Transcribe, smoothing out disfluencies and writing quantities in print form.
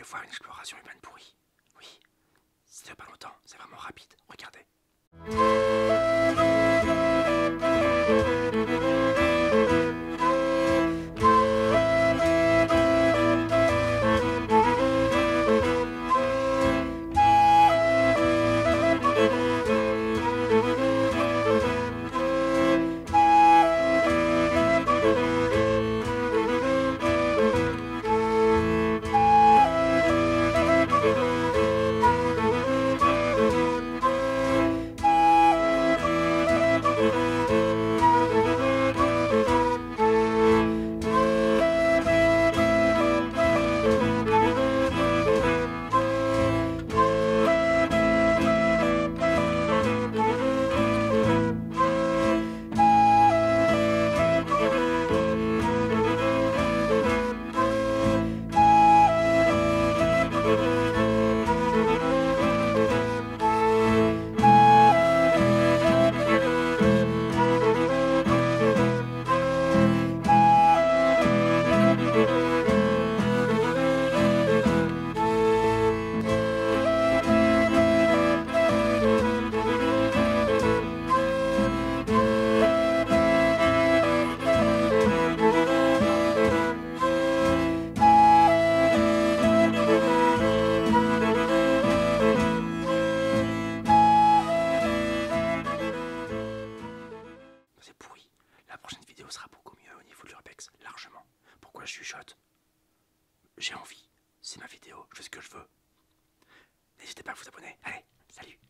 voulez voir une exploration humaine pourrie? Oui, ça fait pas longtemps, c'est vraiment rapide, regardez. C'est pourri. La prochaine vidéo sera beaucoup mieux au niveau de l'urbex, largement. Pourquoi je chuchote? J'ai envie. C'est ma vidéo, je fais ce que je veux. N'hésitez pas à vous abonner. Allez, salut!